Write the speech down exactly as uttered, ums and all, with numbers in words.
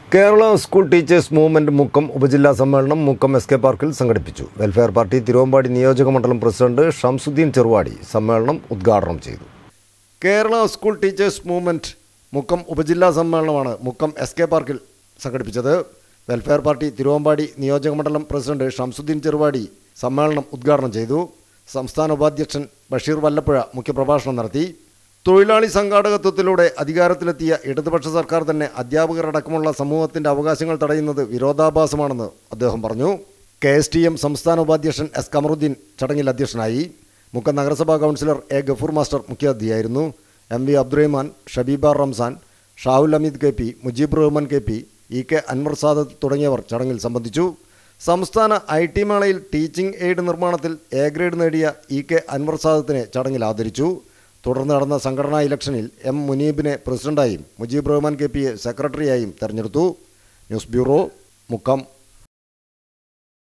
Kerala school teachers movement Mukkam ഉപജില്ലാ സമ്മേളനം Mukkam S K പാർക്കിൽ സംഘടിപ്പിച്ചു. വെൽഫെയർ പാർട്ടി തിരുവമ്പാടി നിയോജക മണ്ഡലം പ്രസിഡന്റ് ഷംസുദ്ദീൻ ചെറുവാടി സമ്മേളനം ഉദ്ഘാടനം ചെയ്തു. Kerala school teachers movement Mukkam ഉപജില്ലാ സമ്മേളനമാണ് മുക്കം എസ് കെ പാർക്കിൽ സംഘടിപ്പിച്ചത്. വെൽഫെയർ പാർട്ടി തിരുവമ്പാടി നിയോജക മണ്ഡലം പ്രസിഡന്റ് ഷംസുദ്ദീൻ ചെറുവാടി സമ്മേളനം ഉദ്ഘാടനം ചെയ്തു. സംസ്ഥാന ഉപാധ്യക്ഷൻ ബഷീർ വല്ലപ്പുഴ മുഖ്യപ്രഭാഷണം നടത്തി. തൊഴിലാളി സംഘാടകത്വത്തിലൂടെ അധികാരത്തിലെത്തിയ ഇടതുപക്ഷ സർക്കാർ തന്നെ അധ്യാപകരടക്കമുള്ള സമൂഹത്തിൻ്റെ അവകാശങ്ങൾ തടയുന്നത് വിരോധാഭാസമാണെന്ന് അദ്ദേഹം പറഞ്ഞു. കെ എസ് ടി എം സംസ്ഥാന ഉപാധ്യക്ഷൻ എസ് കമറുദ്ദീൻ ചടങ്ങിൽ അധ്യക്ഷനായി. മുക്കം നഗരസഭാ കൗൺസിലർ എ ഗഫൂർ മാസ്റ്റർ മുഖ്യാതിഥിയായിരുന്നു. M V Abdurahman, Shabeeba Ramzan, Shahul Hameed K P, Mujeeb Rahman K P, E K Anwar Sadath തുടങ്ങിയവർ ചടങ്ങിൽ സംബന്ധിച്ചു. സംസ്ഥാന ഐ ടി മേളയിൽ ടീച്ചിംഗ് എയ്ഡ് നിർമ്മാണത്തിൽ എ ഗ്രേഡ് നേടിയ ഇ കെ അൻവർ സാദത്തിനെ ചടങ്ങിൽ ആദരിച്ചു. തുടർന്ന് നടന്ന സംഘടനാ ഇലക്ഷനിൽ എം മുനീബിനെ പ്രസിഡന്റായും മുജീബ് റഹ്മാൻ കെ പിയെ സെക്രട്ടറിയായും തെരഞ്ഞെടുത്തു. News bureau, Mukkam.